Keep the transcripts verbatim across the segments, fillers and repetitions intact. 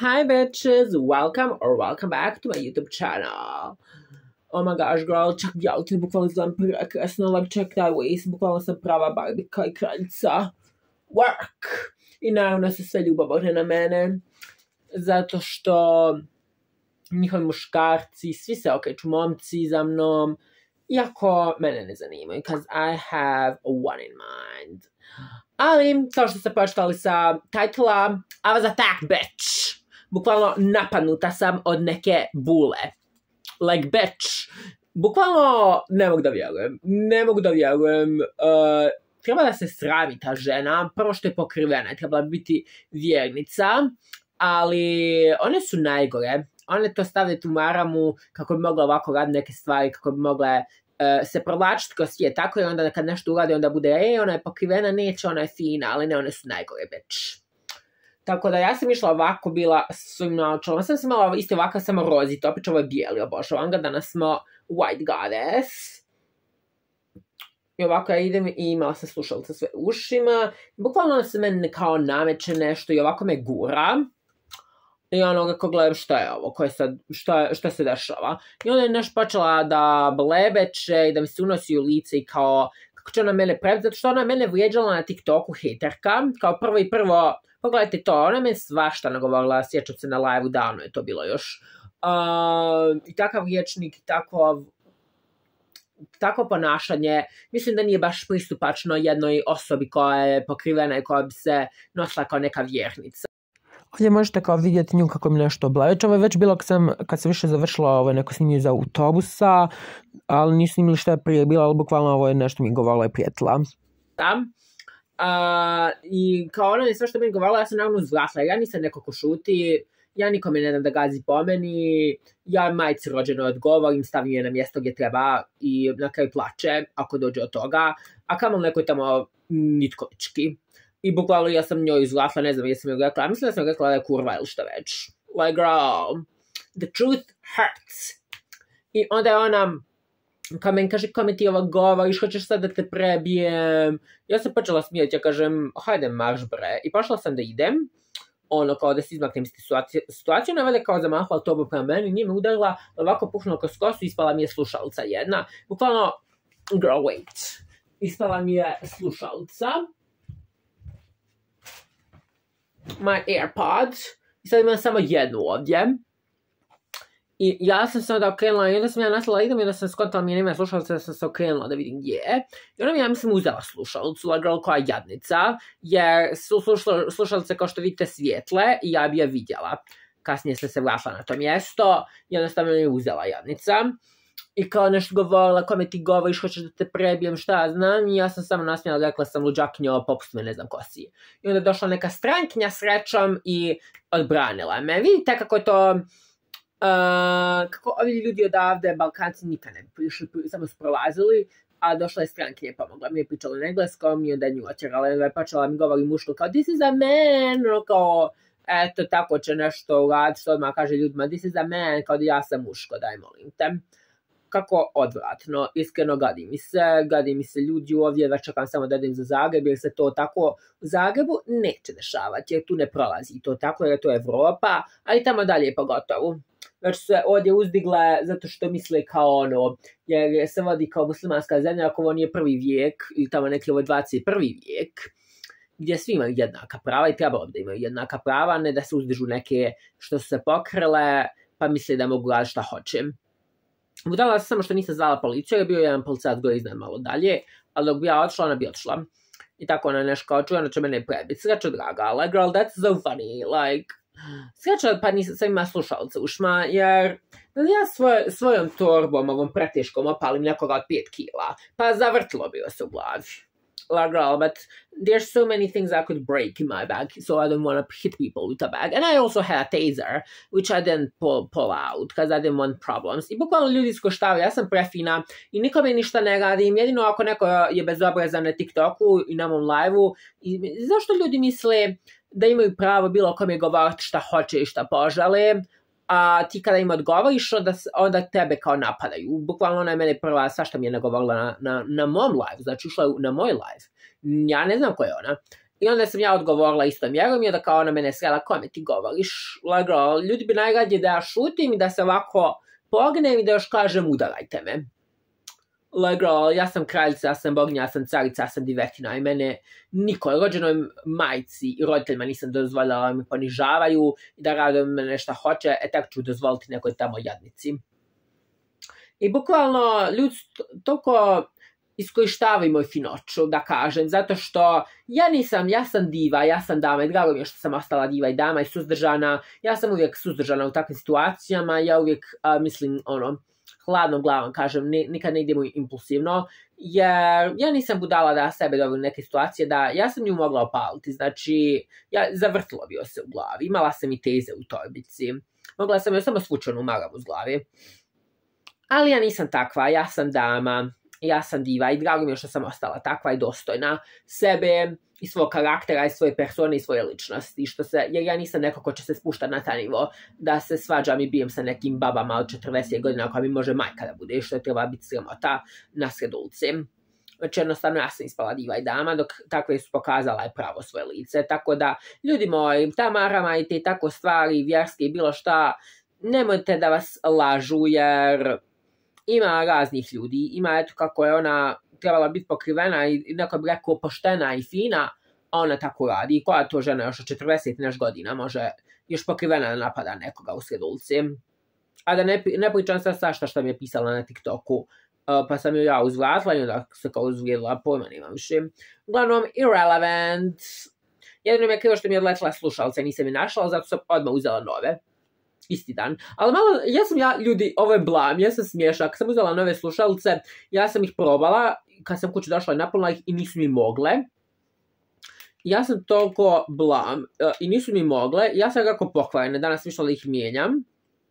Hi bitches, welcome or welcome back to my YouTube channel. Oh my gosh girl, čak ja ti bukvalno znam prekrasno, like check that waist, bukvalno sam prava barbika i kraljica. Work! I naravno se sve ljubomore na mene, zato što njihovi muškarci, svi se okreću momci za mnom, iako mene ne zanimaju, because I have one in mind. Ali, kao što ste pročitali sa titula, I was attacked, bitch. Bukvalno napadnuta sam od neke bule. Like, bitch. Bukvalno ne mogu da vjerujem. Ne mogu da vjerujem. Uh, treba da se srami ta žena. Prvo što je pokrivena. Trebala biti vjernica. Ali one su najgore. One to stavljaju u maramu kako bi mogle ovako raditi neke stvari, kako bi mogle uh, se provlačiti kroz svijet. Tako je onda kad nešto uradi, onda bude, ej, ona je pokrivena, neće, ona je fina, ali ne, one su najgore, bitch. Tako da ja sam išla ovako, bila s svojim naočalama, sam se imala isto ovako, samo rozito, opet ovo je bijeli, obožavam ga, danas smo White Goddess. I ovako ja idem i imala sam slušalice sve ušima, bukvalno se meni kao nameće nešto i ovako me gura. I ono kako gledam šta je ovo, koje sad, šta, šta se dešava. I onda je nešto počela da blebeće i da mi se unosi u lice i kao, kako će ona mene previti, zato što ona mene vrijeđala na TikToku, hejterka, kao prvo i prvo, pogledajte to, ona me svašta nagovorila, sjećam se na live-u, davno je to bilo još. Uh, I takav riječnik, takav, tako ponašanje, mislim da nije baš pristupačno jednoj osobi koja je pokrivena i koja bi se nosila kao neka vjernica. Ovdje možete kao vidjeti nju kako mi nešto obleveće. Ovo je već bilo kad sam, kad sam više završila ovo neko snimljenje za autobusa, ali nisu snimili što je prije bilo, ali bukvalno ovo je nešto mi govorila i prijetila. Da. Uh, I kao ona je sve što mi govorila, ja sam naravno uzvratila. Ja nisam neko ko šuti, ja nikome ne dam da gazi po meni, ja majci rođeno odgovorim, stavim je na mjesto gdje treba i na kraju plače ako dođe od toga, a kamo neko je tamo nitkovički. I bukvalno ja sam njoj izvlatila, ne znam jesam joj rekla, mislim da sam rekla da je kurva ili što već. Like girl, the truth hurts. I onda je ona, kao meni kaže, kome ti ovo govoriš, hoćeš sad da te prebijem. Ja sam počela smijeti, ja kažem, hajde marš bre. I pošla sam da idem, ono kao da se izmaknem iz situaciju, ona vede kao zamahla tobu prema meni, nije me udarila, ovako puhnula kroz kosu, ispala mi je slušalica jedna. Bukvalno, girl wait, ispala mi je slušalica. My AirPod. I sad imam samo jednu ovdje. I ja sam se onda okrenula i onda sam ja naslala idem i onda sam skontala mi je nema slušalica da sam se okrenula da vidim gdje je. I onda mi ja mislim uzela slušalicu, like girl koja je jadnica, jer su slušalice kao što vidite svijetle i ja bi je vidjela. Kasnije sam se vratila na to mjesto i jednostavno mi je uzela jadnica. I kao nešto govorila, kome ti govoriš, hoćeš da te prebijem, šta ja znam, i ja sam samo nasmijala, rekla sam luđakinjo, popusti me, ne znam ko si. I onda je došla neka strankinja srećom i odbranila me. Vidite kako je to, uh, kako ovi ljudi odavde, Balkanci nikad ne bi prišli, samo su prolazili, a došla je strankinja i pomogla mi je pričala na engleskom i onda je nju očerala i onda je počela mi govori muško kao this is a man, kao eto tako će nešto uraditi, što odmah kaže ljudima this is a man, kao da ja sam muško, daj molim te. Kako odvratno, iskreno gadi mi se, gadi mi se ljudi ovdje, već čekam samo da idem za Zagreb, jer se to tako u Zagrebu neće dešavati, jer tu ne prolazi to tako, jer je to Evropa, ali tamo dalje je pogotovo. Već se ovdje uzdigle zato što misle kao ono, jer se vodi kao muslimanska zemlja, ako ovo nije prvi vijek, ili tamo neki ovo dvadeset prvi vijek, gdje svi imaju jednaka prava i trebalo da imaju jednaka prava, ne da se uzdižu neke što su se pokrele, pa misle da mogu raditi šta hoćem. Budala sam samo što nisam zvala policiju, jer je bio jedan policajac gore iznad malo dalje, ali dok bi ja odšla, ona bi odšla. I tako ona nešto kao čuje, ona će mene prebiti. Sreća draga, like girl, that's so funny, like... Sreća pa nisam sam ima slušalce ušma, jer ja svoj, svojom torbom, ovom preteškom, opalim nekoga od pet kila, pa zavrtilo bi se u glavi. Like girl, but there's so many things I could break in my bag, so I don't want to hit people with a bag. And I also had a taser, which I didn't pull, pull out, because I didn't want problems. I bukvalno ljudi skoštavaju, ja sam prefina i nikome ništa ne radim, jedino ako neko je bezobrazan na TikToku i na mom live-u. I zašto ljudi misle da imaju pravo bilo kome govoriti šta hoće i šta požele, a ti kada im odgovoriš, onda, onda tebe kao napadaju. Bukvalno ona je mene prva, svašta mi je nagovorila na, na, na mom live, znači ušla je na moj live. Ja ne znam ko je ona. I onda sam ja odgovorila isto mjerom i da kao ona mene srela, kome ti govoriš? Lagro, ljudi bi najradije da ja šutim i da se ovako pognem i da još kažem udarajte me. Lagro, ja sam kraljica, ja sam boginja, ja sam carica, ja sam divertina i mene niko, rođenoj majci i roditeljima nisam dozvolila da me ponižavaju i da rade me nešto hoće, e tako ću dozvoliti nekoj tamo jadnici. I bukvalno ljudi toliko iskorištavaju moju finoću, da kažem, zato što ja nisam, ja sam diva, ja sam dama i drago mi je što sam ostala diva i dama i suzdržana, ja sam uvijek suzdržana u takvim situacijama, ja uvijek a, mislim, ono, hladnom glavom kažem, nikad ne idemo impulsivno, jer ja nisam budala da sebe dovoljno u neke situacije, da ja sam nju mogla opaliti, znači, ja, zavrtilo bi joj se u glavi, imala sam i teze u torbici, mogla sam joj samo svučenu maravu uz glavi, ali ja nisam takva, ja sam dama, ja sam diva i drago mi je što sam ostala takva i dostojna sebe i svog karaktera i svoje persone i svoje ličnosti, što se, jer ja nisam neko ko će se spuštati na taj nivo da se svađam i bijem sa nekim babama od četrdeset godina koja mi može majka da bude, što je treba biti sramota nasred ulice. Znači jednostavno ja sam ispala diva i dama, dok takve su pokazala je pravo svoje lice, tako da ljudi moji, ta marama i te tako stvari, vjerske i bilo šta, nemojte da vas lažu, jer ima raznih ljudi, ima eto kako je ona trebala biti pokrivena i neko bi rekao poštena i fina, a ona tako radi. I koja to žena još od četrdeset neš godina može još pokrivena da napada nekoga u sred ulici. A da ne, ne pričam sad svašta što mi je pisala na TikToku, uh, pa sam ju ja uzvratila i onda se kao uzvrijedila, pojma nemam više. Uglavnom, irrelevant. Jedino mi je krivo što mi je odletila slušalce, nisam je našla, zato sam odmah uzela nove. Isti dan. Ali malo, ja sam ja, ljudi, ovo je blam, ja sam smiješna. Kad sam uzela nove slušalice, ja sam ih probala, kad sam kući došla i napunila ih i nisu mi mogle. Ja sam toliko blam uh, i nisu mi mogle. Ja sam kako pokvarena, danas sam išla da ih mijenjam.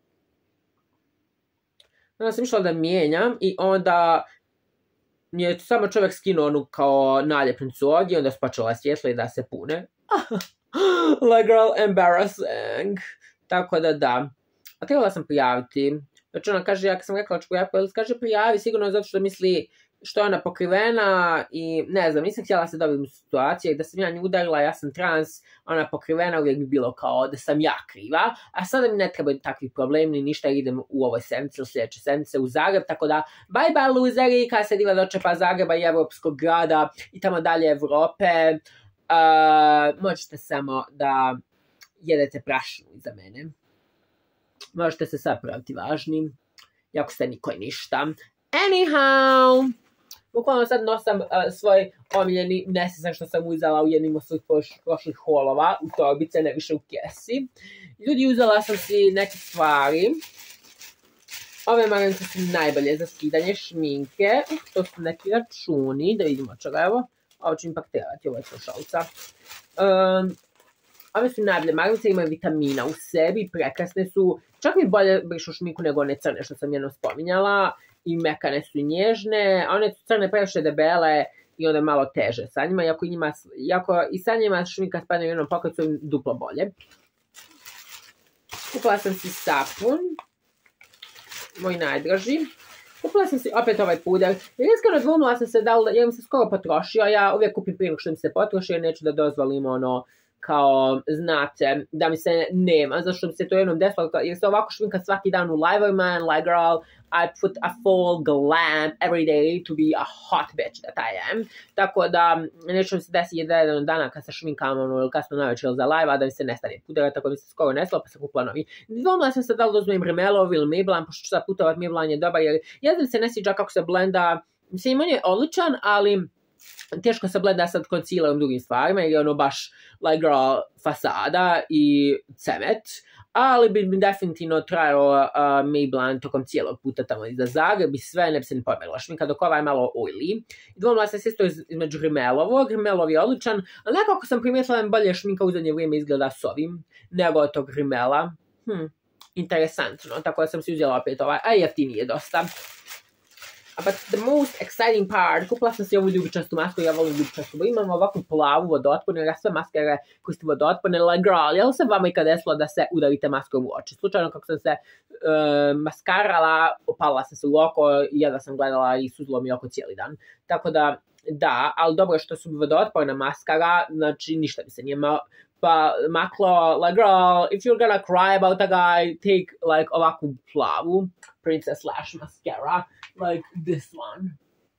Danas sam išla da mijenjam i onda mi je samo čovjek skinuo onu kao naljepnicu ovdje, onda spačala svjetla i da se pune. Like girl, embarrassing. Tako da da. A trebala sam prijaviti. Znači ona kaže, ja kad sam rekla da ću prijaviti, kaže prijavi sigurno zato što misli što je ona pokrivena i ne znam, nisam htjela se dobiti u situaciju da sam ja nju udarila, ja sam trans, ona pokrivena, uvijek bi bilo kao da sam ja kriva, a sada mi ne trebaju takvi problemi ni ništa, idem u ovoj sedmici ili sljedeće sedmice u Zagreb, tako da bye bye loseri, kada se diva dočepa Zagreba i Evropskog grada i tamo dalje Evrope, uh, možete samo da jedete prašinu iza mene. Možete se sad praviti važni, jako ste niko i ništa. Anyhow, bukvalno sad nosam uh, svoj omiljeni nesesan što sam uzela u jednim od svojih prošlih holova, u torbice, ne više u kesi. Ljudi, uzela sam si neke stvari. Ove maramice su najbolje za skidanje šminke. To su neki računi, da vidimo čega, evo. Ovo ću ipak trebati, ovo je slušalca. Um, Ove su najbolje maramice, imaju vitamina u sebi, prekrasne su. Čak mi bolje brišu šminku nego one crne što sam jednom spominjala. I mekane su i nježne, a one su crne previše debele i onda malo teže sa njima, iako i, njima, iako i sa njima šminka spadne u jednom paketu su duplo bolje. Kupila sam si sapun, moj najdraži. Kupila sam si opet ovaj puder. Jer iskreno dvomila sam se da li, jer mi se skoro potrošio, ja uvijek kupim prije što mi se potroši, jer neću da dozvolim ono, kao, znate, da mi se nema, zašto mi se to jednom desilo, jer se ovako šminka svaki dan u live-ovima, and like, girl, I put a full glam every day to be a hot bitch that I am. Tako da, neću mi se desiti jedan dana kad se šminkam, ono, ili kasno navečer ili za live, a da mi se nestane pudera, tako mi se skoro neslo, pa sam kupila novi. Dvomila sam se da li dozvojem Rimelov ili Maybelline, pošto ću sad putovat, Maybelline je dobar, jer jedan se ne sviđa kako se blenda, mislim, on je odličan, ali teško se blenda sad concealerom drugim stvarima, jer je ono baš like girl fasada i cemet, ali bi mi definitivno trajao uh, Maybelline tokom cijelog puta tamo iza Zagreb i sve, ne bi se ni pomerila šminka, dok ova je malo oily. Dvomila se isto između Rimelovog, Rimelov je odličan, ali nekako sam primijetila da mi bolje šminka u zadnje vrijeme izgleda s ovim, nego od tog Rimela. Hm, interesantno, tako da sam si uzela opet ovaj, a jeftinije dosta. But the most exciting part, kupila sam si ovu ljubičastu masku, ja volim ljubičastu, bo imam ovakvu plavu vodootpornu, jer ja sve maskere koje ste vodootporne, like girl, jel se vama ikad desilo da se udarite maskom u oči? Slučajno kako sam se uh, maskarala, opalila sam se u oko i ja da sam gledala i suzilo mi oko cijeli dan. Tako da, da, ali dobro je što su vodootporna maskara, znači ništa mi se nije ma pa maklo, like, girl, if you're gonna cry about a guy, take, like, ovakvu plavu Princess Lash mascara, like this one.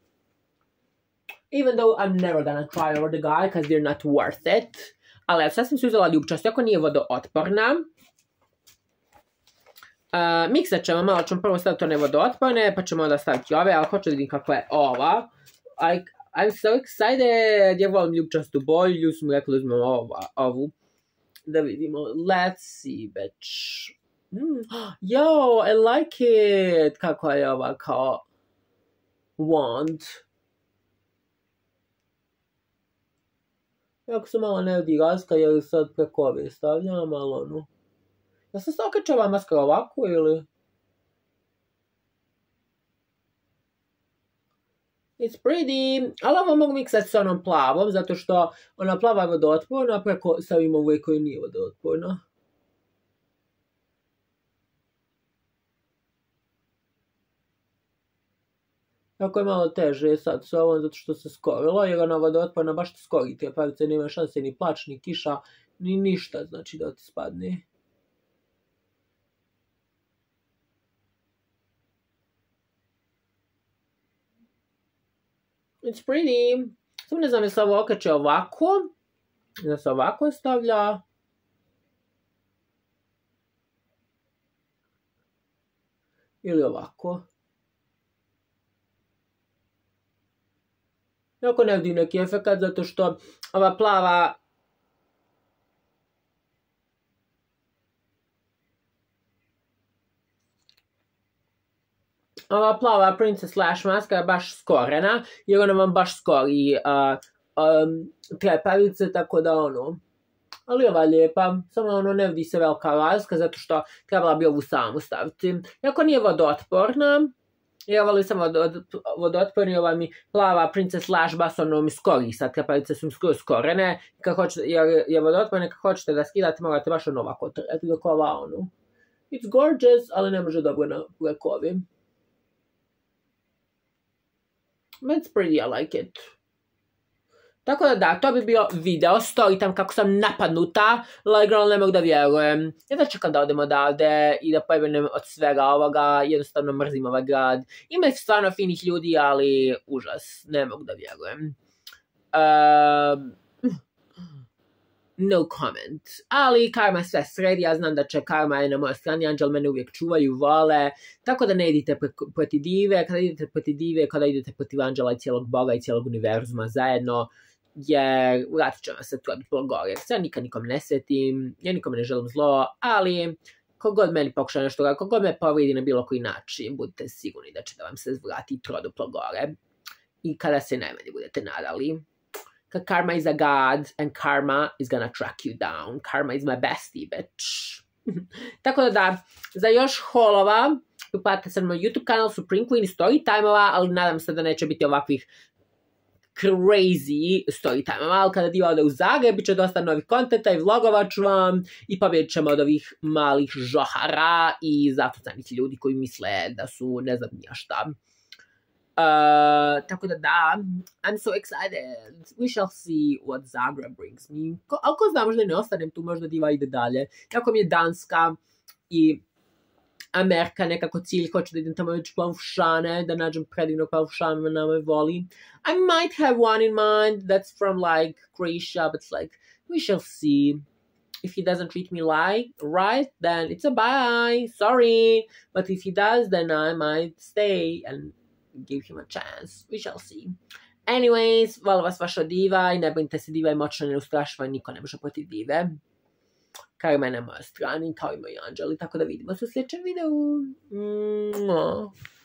Even though I'm never gonna cry over the guy, because they're not worth it. Ali, sad sam si uzela ljubčastu, ako nije vodootporna. Uh, miksat ćemo, malo ćemo prvo staviti one vodootporne, pa ćemo onda staviti ove, ali hoću da vidim kakva je ova. I, I'm so excited, ja volim ljubčastu boju, ljudi su mi rekli da uzmemo ova, ovu. Da vidimo, let's see, bitch. Mm. Yo, I like it. Kakva je ova kao wand. Jako se malo ne vidi razlika, jer sad preko ove stavljam, malo ono. Ja sam se okače ova maskara ovako, ili? It's pretty, ali ovo mogu miksati s onom plavom, zato što ona plava je vodootporna, preko stavim ovoj koji nije vodootporna. Jako je malo teže sad s ovom, zato što se skorilo, jer ona vodootporna baš te skori, te pravice nema šanse ni plač, ni kiša, ni ništa, znači da ti spadne. It's pretty. Samo ne znam, je se ovo okače ovako. Da se ovako stavlja. Ili ovako. Jako ne vidim neki efekat, zato što ova plava ova plava Princess Lash maska je baš skorena, jer ona vam baš skori uh, um, trepavice, tako da ono. Ali ova je lijepa, samo ono ne vidi se velika razlika, zato što trebala bi ovu samu staviti. Iako nije vodootporna, jer ovo li sam vodootporni, ova mi plava Princess Lash baš ono mi skori, sad trepavice su mi skoro skorene, hoćete, jer je vodootporna, kako hoćete da skidate, morate baš ono ovako treti, dok ova ono. It's gorgeous, ali ne može dobro na lekovi. It's pretty, I like it. Tako da da, to bi bio video, story tam kako sam napadnuta, like girl, ne mogu da vjerujem. Ja da čekam da odem odavde i da pojbenem od svega ovoga, jednostavno mrzim ovaj grad. Ima stvarno finih ljudi, ali užas, ne mogu da vjerujem. Um, no comment. Ali karma sve sredi, ja znam da će karma je na mojoj strani, anđel mene uvijek čuvaju, vole, tako da ne idite proti dive, kada idete proti dive, kada idete protiv anđela i cijelog Boga i cijelog univerzuma zajedno, jer vratit će vam se to od gore, ja nikad nikom ne svetim, ja nikom ne želim zlo, ali kogod meni pokuša nešto, kogod me povredi na bilo koji način, budite sigurni da će da vam se vrati troduplo gore. I kada se najmanje budete nadali. Karma is a god and karma is gonna track you down. Karma is my bestie, bitch. Tako da da, za još holova, uplatite se na moj YouTube kanal Supreme Queen i story time-ova, ali nadam se da neće biti ovakvih crazy story time-ova, ali kada dio ode u Zagreb, bit će dosta novih kontenta i vlogova ću vam i pobjedit ćemo od ovih malih žohara i zatucanih ljudi koji misle da su ne znam nija šta. Uh, tako da da, I'm so excited. We shall see what Zagreb brings me. Ko, ali ko zna, možda ne ostanem tu, možda diva ide dalje. Jako mi je Danska i Amerika nekako cilj, hoću da idem tamo već plavušane, da nađem predivno plavušane na moj voli. I might have one in mind that's from like Croatia, but it's like, we shall see. If he doesn't treat me like right, then it's a bye. Sorry. But if he does, then I might stay and give him a chance. We shall see. Anyways, volim vas vaša diva i ne brinite se, diva je moćna, ne ustrašva, niko ne može protiv dive. Karma je na mojoj strani, kao i moji anđeli, tako da vidimo se u sljedećem videu. Mwah.